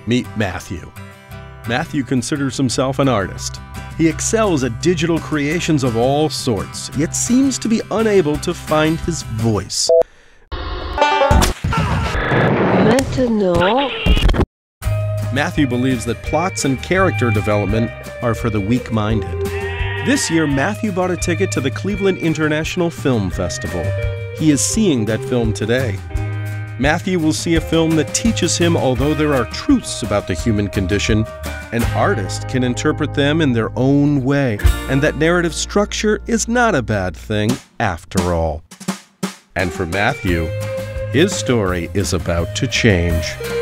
Meet Matthew. Matthew considers himself an artist. He excels at digital creations of all sorts, yet seems to be unable to find his voice. Maintenant. Matthew believes that plots and character development are for the weak-minded. This year, Matthew bought a ticket to the Cleveland International Film Festival. He is seeing that film today. Matthew will see a film that teaches him, although there are truths about the human condition, an artist can interpret them in their own way, and that narrative structure is not a bad thing after all. And for Matthew, his story is about to change.